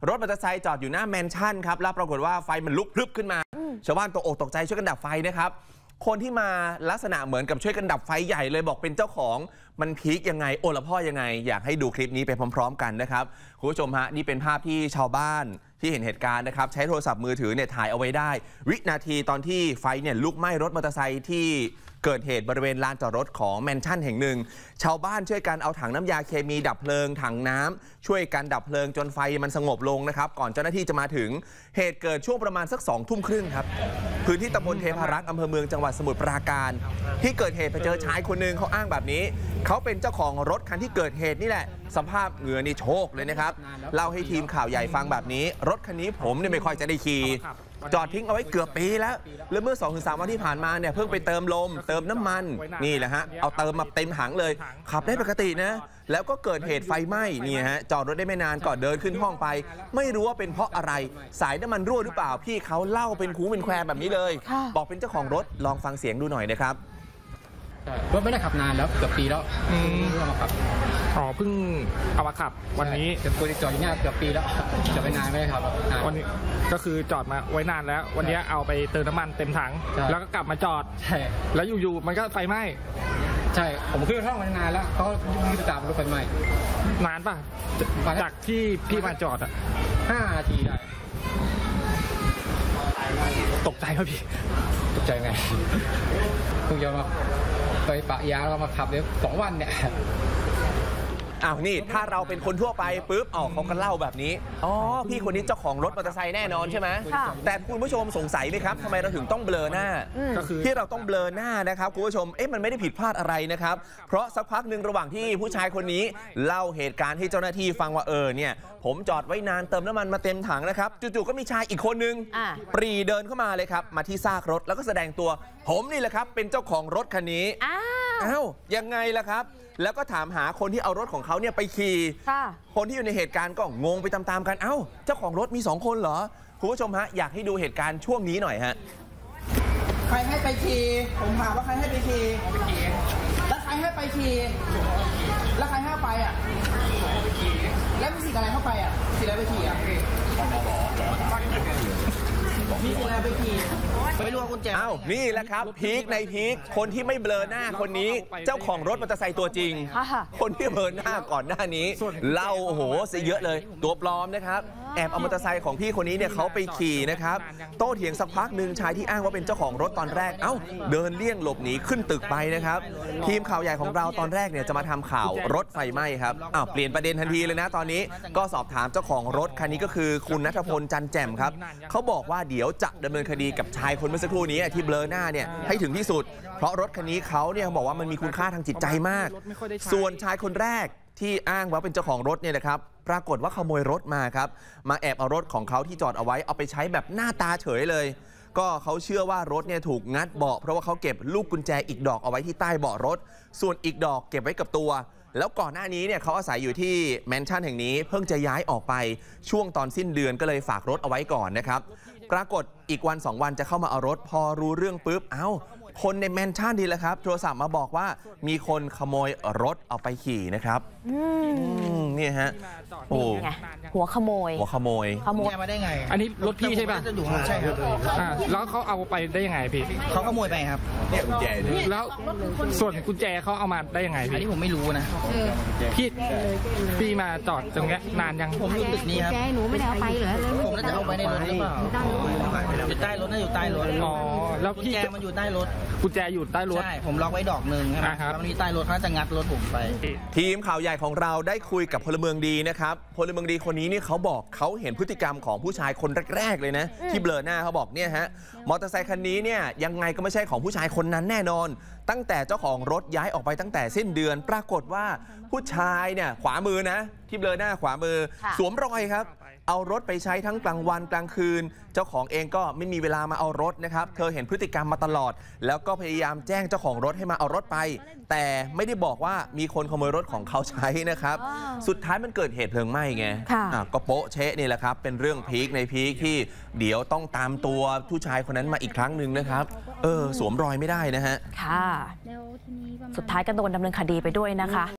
รถมอเตอร์ไซค์จอดอยู่หน้าแมนชั่นครับแล้วปรากฏว่าไฟมันลุกพรึบขึ้นมาชาวบ้านตกอกตกใจช่วยกันดับไฟนะครับคนที่มาลักษณะเหมือนกับช่วยกันดับไฟใหญ่เลยบอกเป็นเจ้าของมันพีคยังไงโอละพ่อยังไงอยากให้ดูคลิปนี้ไปพร้อมๆกันนะครับคุณผู้ชมฮะนี่เป็นภาพที่ชาวบ้านที่เห็นเหตุการณ์นะครับใช้โทรศัพท์มือถือเนี่ยถ่ายเอาไว้ได้วินาทีตอนที่ไฟเนี่ยลุกไหม้รถมอเตอร์ไซค์ที่เกิดเหตุบริเวณลานจอดรถของแมนชั่นแห่งหนึ่งชาวบ้านช่วยกันเอาถังน้ำยาเคมีดับเพลิงถังน้ำช่วยกันดับเพลิงจนไฟมันสงบลงนะครับก่อนเจ้าหน้าที่จะมาถึงเหตุเกิดช่วงประมาณสัก2 ทุ่มครึ่งครับพื้นที่ตำบลเทพารักษ์อำเภอเมืองจังหวัดสมุทรปราการที่เกิดเหตุไปเจอชายคนหนึ่งเขาอ้างแบบนี้เขาเป็นเจ้าของรถคันที่เกิดเหตุนี่แหละสภาพเหงื่อนี่โชกเลยนะครับเล่าให้ทีมข่าวใหญ่ฟังแบบนี้รถคันนี้ผมเนี่ยไม่ค่อยจะได้ขี่จอดทิ้งเอาไว้เกือบปีแล้วเมื่อ 2-3 วันที่ผ่านมาเนี่ยเพิ่งไปเติมลมเติมน้ำมันนี่แหละฮะเอาเติมมาเต็มถังเลยขับได้ปกตินะแล้วก็เกิดเหตุไฟไหม้นี่ฮะจอดรถได้ไม่นานก็เดินขึ้นห้องไปไม่รู้ว่าเป็นเพราะอะไรสายน้ำมันรั่วหรือเปล่าพี่เขาเล่าเป็นคูเป็นแควแบบนี้เลยบอกเป็นเจ้าของรถลองฟังเสียงดูหน่อยนะครับรถไม่ได้ขับนานแล้วเกือบปีแล้วเอามาขับเพิ่งเอามาขับวันนี้จะคุยจอดอยู่เนี่ยเกือบปีแล้วจอดไปนานไม่ได้ครับวันนี้ก็คือจอดมาไว้นานแล้ววันนี้เอาไปเติมน้ำมันเต็มถังแล้วก็กลับมาจอดใช่แล้วอยู่ๆมันก็ไฟไหม้ใช่ผมขึ้นห้องมานานแล้วเขามีประจำรถไฟไหม้นานป่ะจากที่พี่มาจอด 5 นาทีได้ตกใจครับพี่ตกใจไงคุณจะมาไปปะยาเรามาขับเดี๋ยว2 วันเนี่ยนี่ถ้าเราเป็นคนทั่วไปปุ๊บเขาก็เล่าแบบนี้พี่คนนี้เจ้าของรถมอเตอร์ไซค์แน่นอนใช่ไหมแต่คุณผู้ชมสงสัยไหมครับทำไมเราถึงต้องเบลอหน้าก็คือที่เราต้องเบลอหน้านะครับคุณผู้ชมมันไม่ได้ผิดพลาดอะไรนะครับเพราะสักพักหนึ่งระหว่างที่ผู้ชายคนนี้เล่าเหตุการณ์ให้เจ้าหน้าที่ฟังว่าเนี่ยผมจอดไว้นานเติมน้ำมันมาเต็มถังนะครับจู่ๆก็มีชายอีกคนนึงปรีเดินเข้ามาเลยครับมาที่ซากรถแล้วก็แสดงตัวผมนี่แหละครับเป็นเจ้าของรถคันนี้ยังไงล่ะครับแล้วก็ถามหาคนที่เอารถของเขาเนี่ยไปขี่คนที่อยู่ในเหตุการณ์ก็งงไปตามๆกันเจ้าของรถมี2 คนเหรอคุณผู้ชมฮะอยากให้ดูเหตุการณ์ช่วงนี้หน่อยฮะใครให้ไปขี่ผมถามว่าใครให้ไปขี่แล้วใครให้ไปขี่แล้วใครให้ไปแล้วมีสิทธิ์อะไรเข้าไปสิทธิ์อะไรไปขี่มีสิทธิ์อะไรไปขี่ไม่รู้ว่ากุญแจนี่แหละครับพีคในพีคคนที่ไม่เบลอหน้าคนนี้เจ้าของรถมอเตอร์ไซค์ตัวจริงคนที่เบลอหน้าก่อนหน้านี้เล่าซะเยอะเลยตัวปลอมนะครับแอบเอามอเตอร์ไซค์ของพี่คนนี้เนี่ยเขาไปขี่นะครับโต้เถียงสักพักหนึ่งชายที่อ้างว่าเป็นเจ้าของรถตอนแรกเดินเลี่ยงหลบหนีขึ้นตึกไปนะครับทีมข่าวใหญ่ของเราตอนแรกเนี่ยจะมาทำข่าวรถไฟไหม้ครับเปลี่ยนประเด็นทันทีเลยนะตอนนี้ก็สอบถามเจ้าของรถคันนี้ก็คือคุณณัฐพลจันแจ่มครับเขาบอกว่าเดี๋ยวจะดำเนินคดีกับชายคนเมื่อสักครู่นี้ที่เบลอหน้าเนี่ยให้ถึงที่สุดเพราะรถคันนี้เขาเนี่ยบอกว่ามันมีคุณค่าทางจิตใจมากส่วนชายคนแรกที่อ้างว่าเป็นเจ้าของรถเนี่ยนะครับปรากฏว่าขโมยรถมาครับมาแอบเอารถของเขาที่จอดเอาไว้เอาไปใช้แบบหน้าตาเฉยเลยก็เขาเชื่อว่ารถเนี่ยถูกงัดเบาะเพราะว่าเขาเก็บลูกกุญแจอีกดอกเอาไว้ที่ใต้เบาะรถส่วนอีกดอกเก็บไว้กับตัวแล้วก่อนหน้านี้เนี่ยเขาอาศัยอยู่ที่แมนชั่นแห่งนี้เพิ่งจะย้ายออกไปช่วงตอนสิ้นเดือนก็เลยฝากรถเอาไว้ก่อนนะครับปรากฏอีกวัน2 วันจะเข้ามาเอารถพอรู้เรื่องปุ๊บคนในแมนชั่นดีแหละครับโทรศัพท์มาบอกว่ามีคนขโมยรถเอาไปขี่นะครับนี่ฮะหัวขโมยมาได้ไงอันนี้รถพี่ใช่ป่ะใช่ครับแล้วเขาเอาไปได้ยังไงพี่เขาขโมยไปครับเนี่ยกุญแจแล้วส่วนกุญแจเขาเอามาได้ยังไงพี่อันนี้ผมไม่รู้นะพี่มาจอดตรงนี้นานยังผมอยู่ตึกนี้ครับแกหนูไม่ได้เอาไปเหรอผมน่าจะเอาไปในรถหรือเปล่าอยู่ใต้รถน่าอยู่ใต้รถแล้วกุญแจมันอยู่ใต้รถกุญแจอยู่ใต้รถใช่ผมล็อกไว้ดอกหนึ่งครับมันมีใต้รถเขาจะงัดรถผมไปทีมข่าวใหญ่ของเราได้คุยกับพลเมืองดีนะครับพลเมืองดีคนนี้นี่เขาบอกเขาเห็นพฤติกรรมของผู้ชายคนแรกๆเลยนะที่เบลอหน้าเขาบอกเนี่ยฮะมอเตอร์ไซค์คันนี้เนี่ยยังไงก็ไม่ใช่ของผู้ชายคนนั้นแน่นอนตั้งแต่เจ้าของรถย้ายออกไปตั้งแต่สิ้นเดือนปรากฏว่าผู้ชายเนี่ยขวามือนะที่เบลอหน้าขวามือสวมรอยครับเอารถไปใช้ทั้งกลางวันกลางคืนเจ้าของเองก็ไม่มีเวลามาเอารถนะครับเธอเห็นพฤติกรรมมาตลอดแล้วก็พยายามแจ้งเจ้าของรถให้มาเอารถไปแต่ไม่ได้บอกว่ามีคนขโมยรถของเขาใช้นะครับสุดท้ายมันเกิดเหตุเพลิงไหม้ไงก็โป๊ะเช๊ะนี่แหละครับเป็นเรื่องพีคในพีคที่เดี๋ยวต้องตามตัวผู้ชายคนนั้นมาอีกครั้งหนึ่งนะครับสวมรอยไม่ได้นะฮะค่ะสุดท้ายก็โดนดำเนินคดีไปด้วยนะคะ